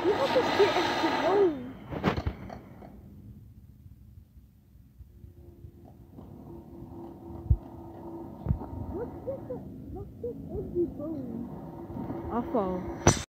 Wat is hier echt gewoon? Wat zit op die boom? Afval.